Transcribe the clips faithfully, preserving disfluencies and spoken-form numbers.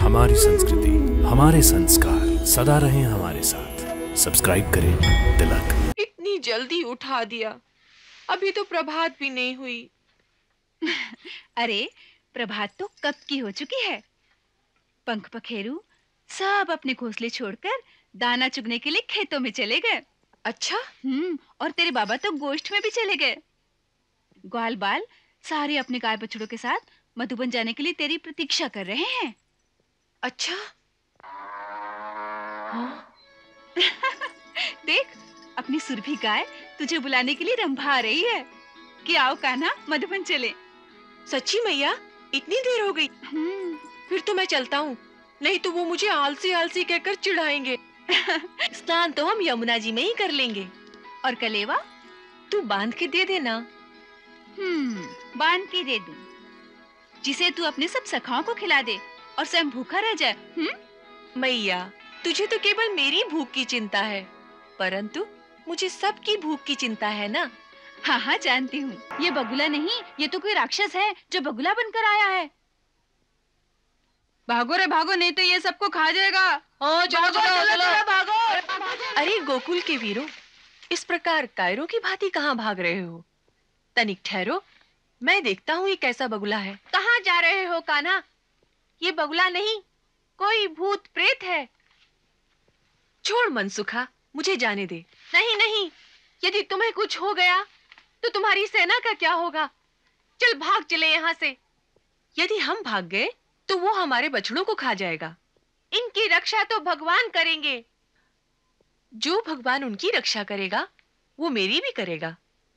हमारी संस्कृति, हमारे संस्कार सदा रहें हमारे साथ। सब्सक्राइब करें तिलक। इतनी जल्दी उठा दिया, अभी तो प्रभात भी नहीं हुई। अरे प्रभात तो कब की हो चुकी है। पंख पखेरू सब अपने घोंसले छोड़कर दाना चुगने के लिए खेतों में चले गए। अच्छा? हम्म, और तेरे बाबा तो गोश्त में भी चले गए। ग्वाल बाल सारे अपने गाय बछड़ों के साथ मधुबन जाने के लिए तेरी प्रतीक्षा कर रहे हैं। अच्छा? हाँ? देख, अपनी सुरभि गाय तुझे बुलाने के लिए रंभा आ रही है कि आओ कान्हा मधुबन चले। सच्ची मैया, इतनी देर हो गई? हम्म, फिर तो मैं चलता हूँ, नहीं तो वो मुझे आलसी आलसी कहकर चिढ़ाएंगे। स्नान तो हम यमुना जी में ही कर लेंगे। और कलेवा तू बांध के दे देना। हम्म, बांध के दे दूं, जिसे तू अपने सब सखाओं को खिला दे और स्वयं भूखा रह जाए। हम्म? मैया, तुझे तो केवल मेरी भूख की चिंता है, परंतु मुझे सबकी भूख की चिंता है ना। हाँ हाँ जानती हूँ, ये बगुला नहीं, ये तो कोई राक्षस है जो बगुला बनकर आया है। भागो रे भागो, नहीं तो ये सबको खा जाएगा। ओ, चलो, भागो, चलो, चलो, चलो, चलो, भागो। अरे गोकुल के वीरों, इस प्रकार कायरों की भांति कहाँ भाग रहे हो? तनिक ठहरो, मैं देखता हूँ ये कैसा बगुला है। कहाँ जा रहे हो कान्हा? ये बगुला नहीं, कोई भूत प्रेत है। छोड़ मनसुखा, मुझे जाने दे। नहीं नहीं, यदि तुम्हें कुछ हो गया तो तुम्हारी सेना का क्या होगा? चल भाग चले यहाँ से। यदि हम भाग गए तो वो हमारे बछड़ों को खा जाएगा। इनकी रक्षा तो भगवान करेंगे। जो भगवान उनकी रक्षा करेगा वो मेरी भी करेगा।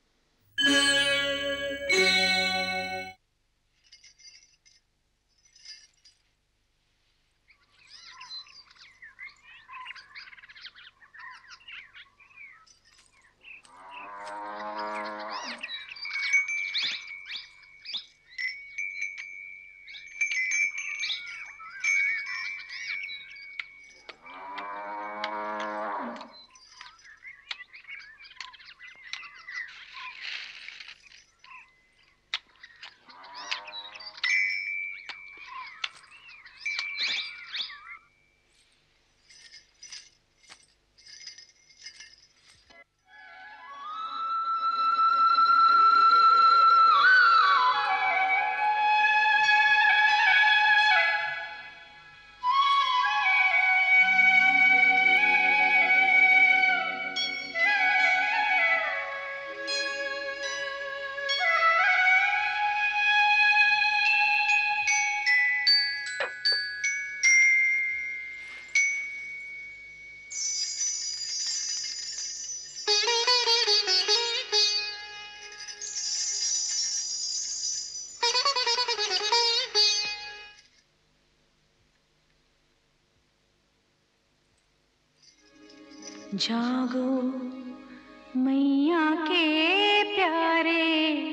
जागो मैया के प्यारे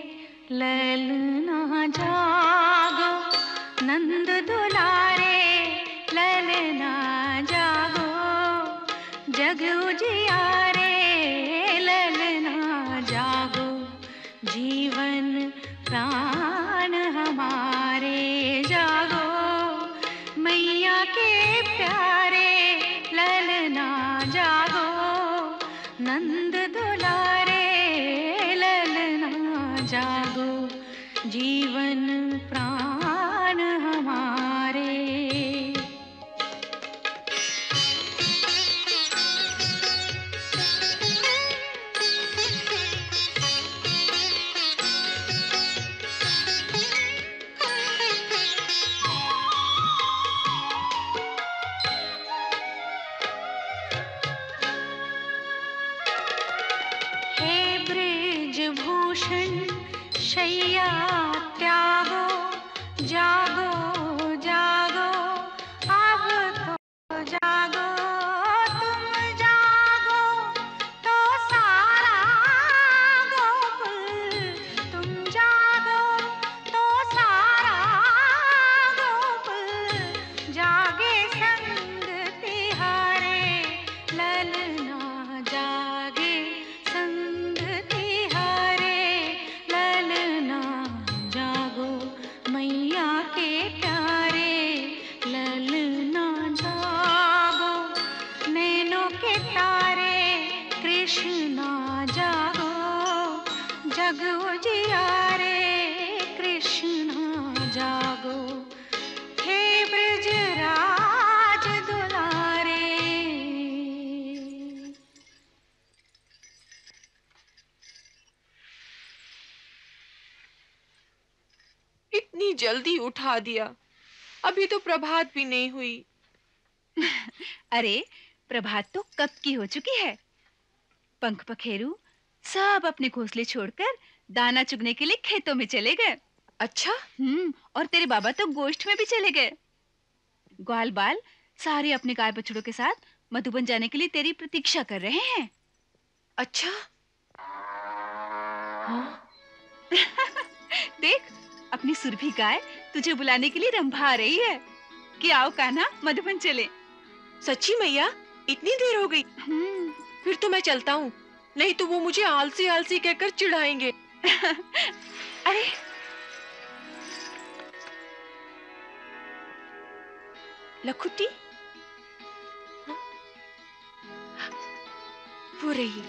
ललना, जागो नंद दुलारे ललना, जागो जग उजियारे ललना, जागो जीवन प्राण हमारे, जागो मैया के प्यारे ललना, जागो नंद दुलारे ललना, जागो जीवन प्राण हमारे। जल्दी उठा दिया। अभी तो प्रभात भी नहीं हुई। अरे प्रभात तो कब की हो चुकी है। पंख पखेरू सब अपने घोंसले छोड़कर दाना चुगने के लिए खेतों में चले गए। अच्छा? हम्म और तेरे बाबा तो गोश्त में भी चले गए। ग्वाल बाल सारे अपने गाय बछड़ों के साथ मधुबन जाने के लिए तेरी प्रतीक्षा कर रहे हैं। अच्छा? हाँ? देख, अपनी सुरभि गाय तुझे बुलाने के लिए रंभा रही है कि आओ कान्हा मधुबन चले। सच्ची मैया, इतनी देर हो गई? हम्म फिर तो मैं चलता हूँ, नहीं तो वो मुझे आलसी आलसी कहकर चिढ़ाएंगे। अरे लखुटी? हाँ? वो रही।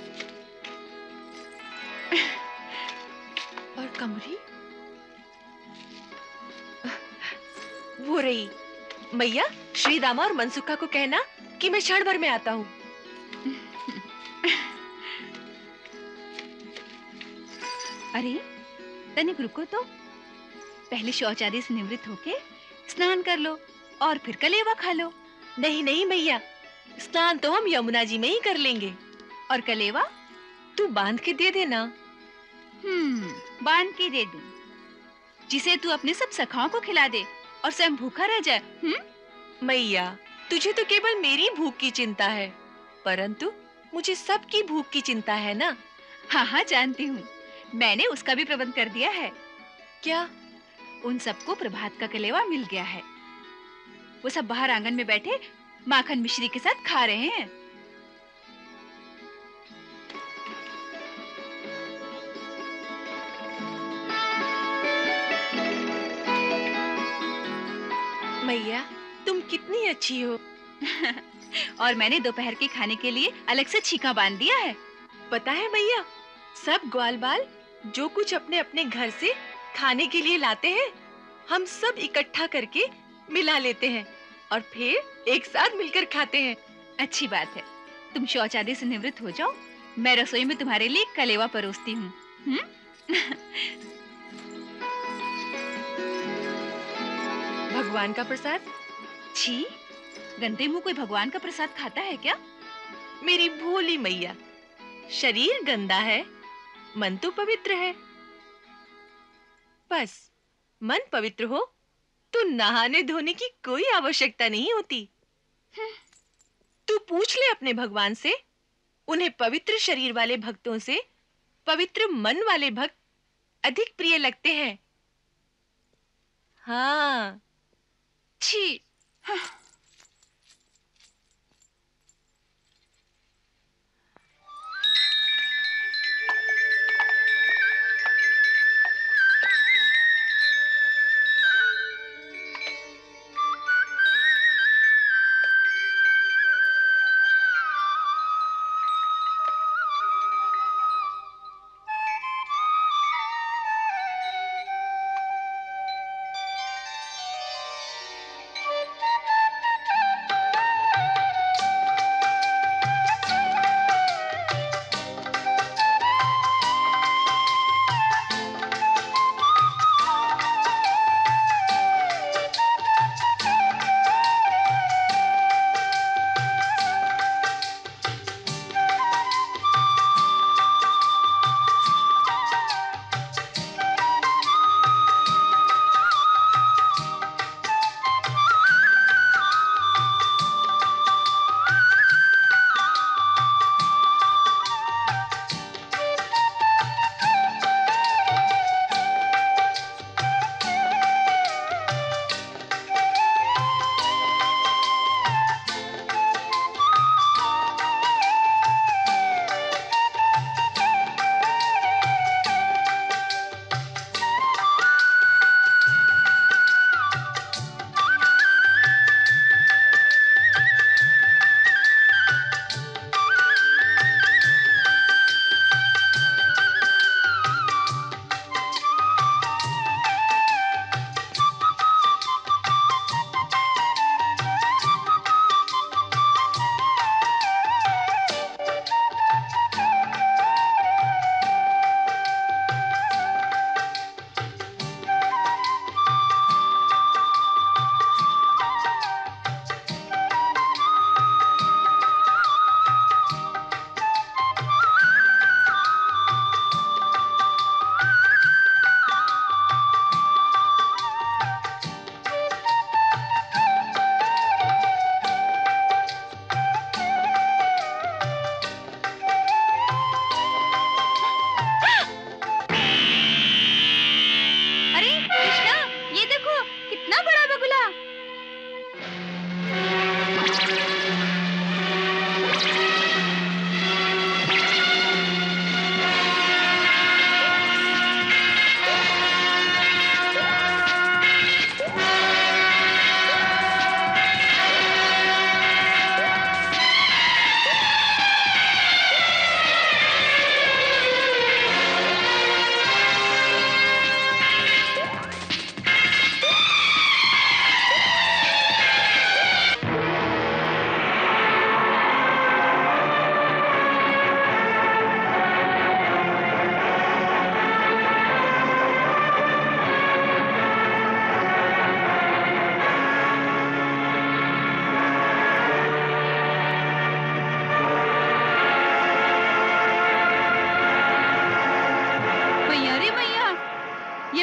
और कमरी? वो रही। मैया, श्रीदामा और मनसुखा को कहना कि मैं क्षण भर में आता हूँ। अरे तनिक रुको तो, पहले शौच आदि से निवृत्त होके स्नान कर लो और फिर कलेवा खा लो। नहीं नहीं मैया, स्नान तो हम यमुना जी में ही कर लेंगे। और कलेवा तू बांध के दे देना। हम्म बांध के दे दूं, जिसे तू अपने सब सखाओं को खिला दे और स्वयं भूखा रह जाए। हम्म मैया, तुझे तो केवल मेरी भूख की चिंता है, परंतु मुझे सबकी भूख की चिंता है ना। हाँ हाँ जानती हूँ, मैंने उसका भी प्रबंध कर दिया है। क्या? उन सबको प्रभात का कलेवा मिल गया है। वो सब बाहर आंगन में बैठे माखन मिश्री के साथ खा रहे हैं। मैया, तुम कितनी अच्छी हो। और मैंने दोपहर के खाने के लिए अलग से छीका बांध दिया है। पता है मैया, सब ग्वाल बाल जो कुछ अपने अपने घर से खाने के लिए लाते हैं, हम सब इकट्ठा करके मिला लेते हैं और फिर एक साथ मिलकर खाते हैं। अच्छी बात है, तुम शौच आदि से निवृत्त हो जाओ, मैं रसोई में तुम्हारे लिए कलेवा परोसती हूँ। भगवान का प्रसाद? छी, गंदे मुंह कोई भगवान का प्रसाद खाता है क्या? मेरी भोली मैया, शरीर गंदा है, मन तो पवित्र है। बस मन पवित्र हो तो नहाने धोने की कोई आवश्यकता नहीं होती। तू पूछ ले अपने भगवान से, उन्हें पवित्र शरीर वाले भक्तों से पवित्र मन वाले भक्त अधिक प्रिय लगते हैं। हाँ। छी। हाँ।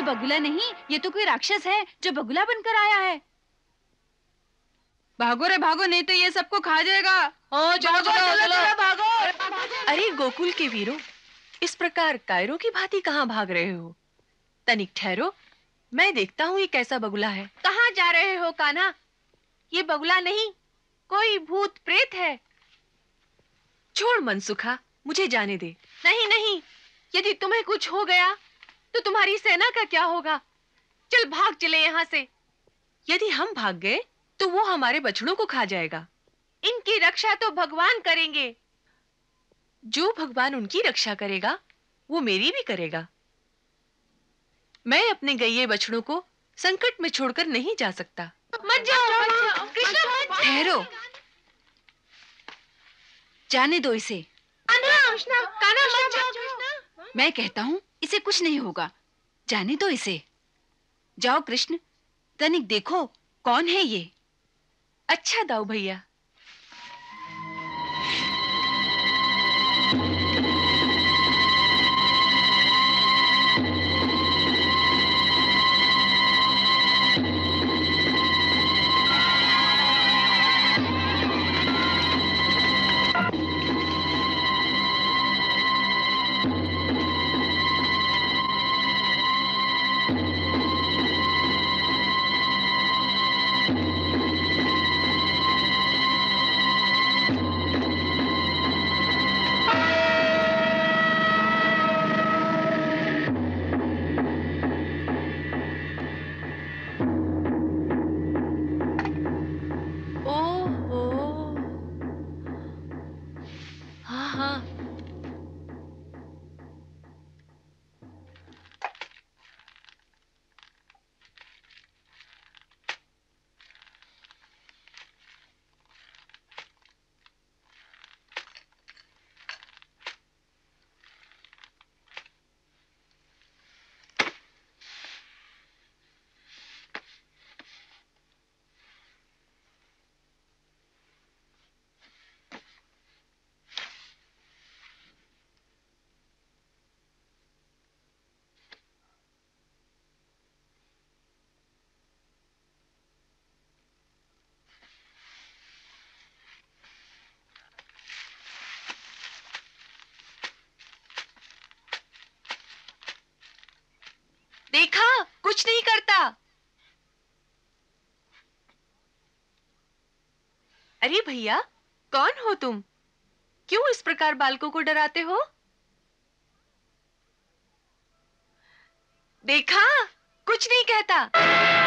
बगुला नहीं, ये तो कोई राक्षस है जो बगुला बनकर आया है। भागो रे भागो, नहीं तो ये सबको खा जाएगा। ओ, चलो चलो चलो, चलो भागो। अरे गोकुल के वीरों, इस प्रकार कायरों की भांति कहाँ भाग रहे हो? तनिक ठहरो, मैं देखता हूँ ये कैसा बगुला है। कहाँ जा रहे हो कान्हा? ये बगुला नहीं, कोई भूत प्रेत है। छोड़ मनसुखा, मुझे जाने दे। नहीं नहीं, यदि तुम्हें कुछ हो गया तो तुम्हारी सेना का क्या होगा? चल भाग चले यहाँ से। यदि हम भाग गए तो वो हमारे बछड़ों को खा जाएगा। इनकी रक्षा तो भगवान करेंगे। जो भगवान उनकी रक्षा करेगा वो मेरी भी करेगा। मैं अपने गैये बछड़ों को संकट में छोड़कर नहीं जा सकता। मत जाओ, मत जाओ, कृष्ण मत जाओ। ठहरो, जाने दो इसे। कृष्णा, कान्हा मत जाओ। मैं कहता हूँ इसे कुछ नहीं होगा, जाने दो इसे। जाओ कृष्ण, तनिक देखो कौन है ये। अच्छा दाऊ भैया। देखा, कुछ नहीं करता। अरे भैया, कौन हो तुम? क्यों इस प्रकार बालकों को डराते हो? देखा, कुछ नहीं कहता।